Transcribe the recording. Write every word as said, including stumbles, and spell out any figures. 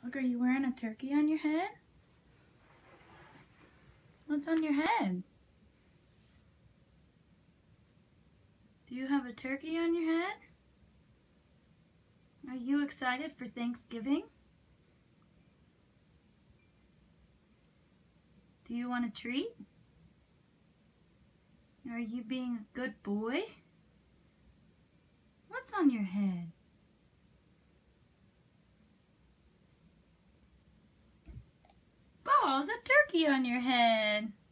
Look, are you wearing a turkey on your head? What's on your head? Do you have a turkey on your head? Are you excited for Thanksgiving? Do you want a treat? Are you being a good boy? What's on your head? Balls, a turkey on your head.